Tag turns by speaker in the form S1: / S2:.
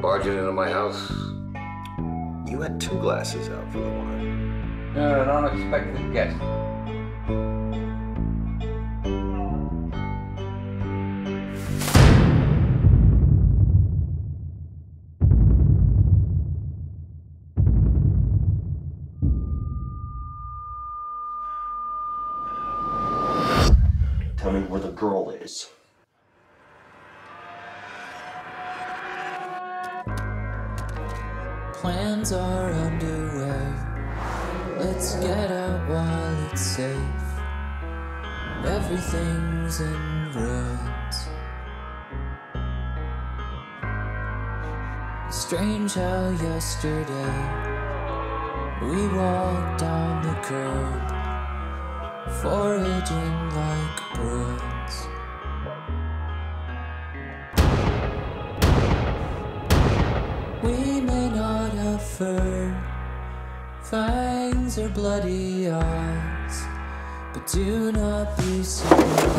S1: barging into my house?
S2: You had 2 glasses out for the wine.
S3: An unexpected guest.
S2: Tell me where the girl is.
S4: Plans are underway. Let's get out while it's safe. Everything's in ruins. Strange how yesterday we walked down the curb, foraging like bruins. We may not have fur, fangs or bloody eyes, but do not be surprised